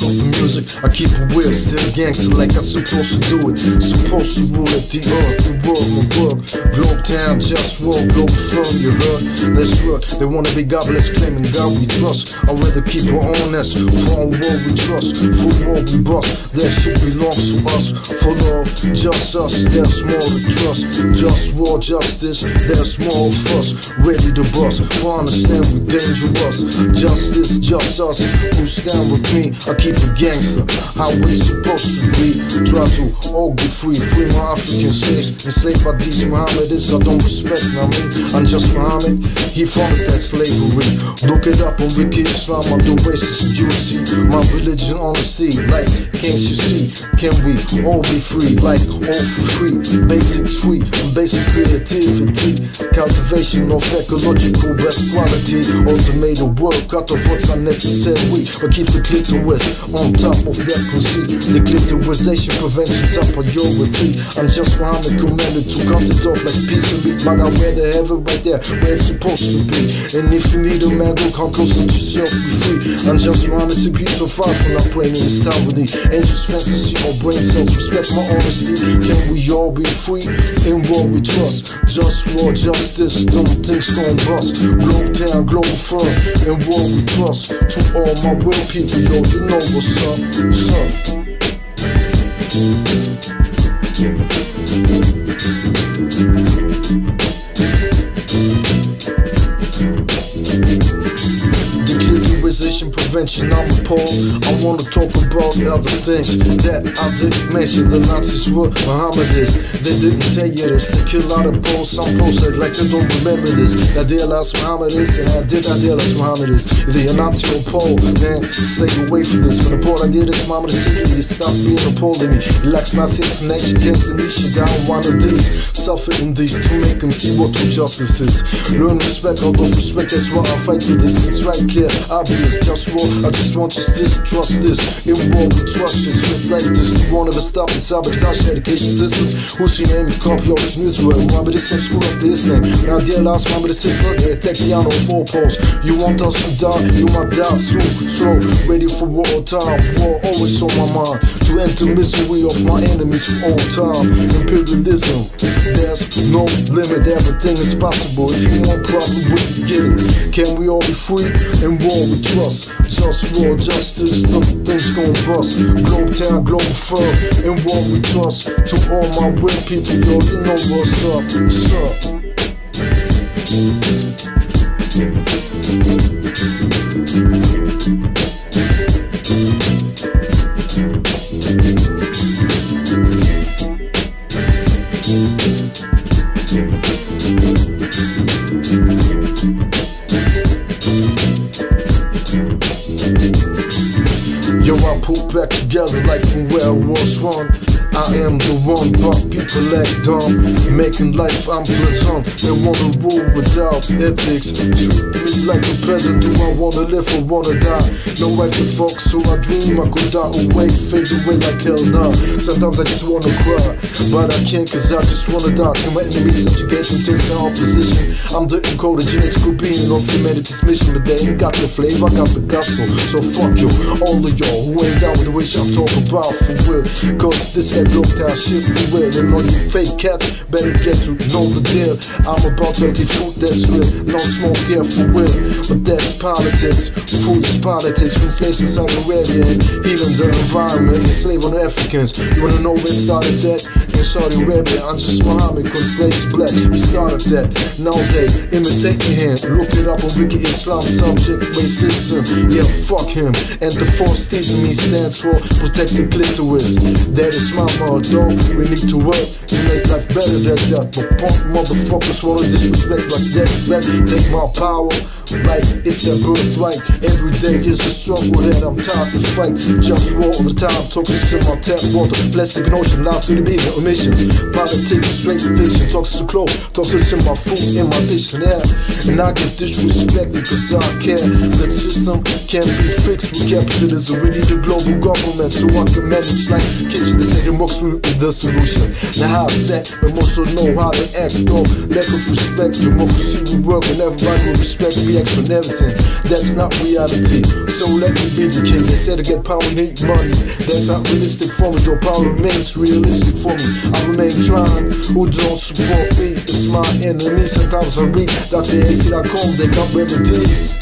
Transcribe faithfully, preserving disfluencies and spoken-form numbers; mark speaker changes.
Speaker 1: love the music, I keep it real, still gangster like I'm supposed to do it. Supposed to rule at the earth, the world, my work. Globe town, just walk, globe firm, you heard? Let's work, they wanna be godless, claiming God we trust. I'd rather keep it honest, for a world we trust, for war we bust. That shit belongs to us, for love, just us, there's more to trust. Just war, justice, there's more of us, ready to bust, for understand we dangerous. Justice, just us, who stand with me, I keep it gangster, how we supposed to be. Try to all be free, free my African slaves, enslaved by these Mohammedists I don't respect, I mean, I'm just Muhammad, he founded that slavery. Look it up on Wiki Islam, I'm the racist Jew, see, my religion honesty, like, can't you see, can we all be free, like, all for free, basics free, basic creativity, cultivation of ecological best quality, automated work, cut off what's unnecessary, but keep the clitoris on top of that conceit, the clitorisation prevention top priority. I'm just Muhammad commanded to cut it off like piece of meat, but I wear the heaven right there where it's supposed to be. And if you need a man, go come closer to yourself, be free. I'm just Muhammad, to be so far from not praying in this town with the angels, fantasy or brain cells, respect my honesty. Can we all be free in what we trust? Just war, justice, them things gon' bust. Globe town, global firm, in what we trust. To all my real people, yo, you know what's up, what's up. Declitorization prevention, I'm appalled. I wanna talk about other things that I didn't mention. The Nazis were Mohammedists, they didn't tell you this. They kill a lot of Poles, some Poles act like they don't remember this. I realized Mohammedists, and I did I realize Mohammedists. Either you're Nazi or Pole, man, stay away from this. When the Pole I did this, Mohammed secretly, you stop being a Pole to me. He lacks Nazi explanation, can't see shit down one of these. Suffer in these to make them see what true justice is. Learn respect, out of respect, that's why I fight for this. It's right clear, obvious, just war. I just want justice, trust this. In war we trust it, straight like this. We won't ever stop the sabotage education system. Who's your name? Copy of Israel. Mohammed is same school after his name. Now dear last Mohammed is Hitler, they attack the on four poles. You want us to die, you might die soon. So ready for war time, war always on my mind. To end the misery of my enemies for all time. Imperialism, there's no limit, everything is possible. If you want problem, we can get it. Can we all be free? In war we trust. Just war, justice, them things gon' bust. Globe town, global firm. In war we trust. To all my real people, yo, you know what's up, what's up. Yo, I pull back together like from where I was one. I am the one, but people act dumb, making life unpleasant. They wanna rule without ethics. Treat me like a peasant. Do I wanna live or wanna die? No right to fuck, so I dream I could die away, fade away like hell now. Sometimes I just wanna cry, but I can't cause I just wanna die. Can my enemies subjugate them to their opposition? I'm the encoded genetical being of humanity's mission, but they ain't got the flavor, I got the gospel. So fuck you, all of y'all who ain't down with the wish I talk about for real. Cause this that low town shit for real. And all you fake cats better get to know the deal. I'm about healthy food that's real, no smoke here for real. But that's politics, food is politics. When slaves in Saudi Arabia and healing the environment, enslaved on Africans. You wanna know where started that? In Saudi Arabia, I'm just Muhammad, cause slaves black, he started that. Now they imitate him, look it up on Wiki Islam, subject racism. Yeah, fuck him. And the fourth Stephen he stands for protect the clitoris. That is my motto. We need to work to make life better than that. But punk motherfuckers wanna disrespect like that. Let take my power like it's their birthright. Every day is a struggle that I'm tired to fight. Just war all the time, toxics in my tap water. Plastic and ocean, lies to the beat, emissions. Politics, straight fiction, toxics to clothes. Toxics in my food, in my dish and air. And I get disrespected cause I care. That system can't be fixed with capitalism. We need a global government so I can manage like kitchen. They say democracy is the solution. Now how's that? We must also know how to act though. Lack of respect, democracy will work when everybody will respect me. next on everything. That's not reality, so let me be the king. They said to get power need money. That's not realistic for me, though power remains realistic for me. I remain trying, who don't support me is my enemy. Sometimes I read Doctor X dot com, they got remedies.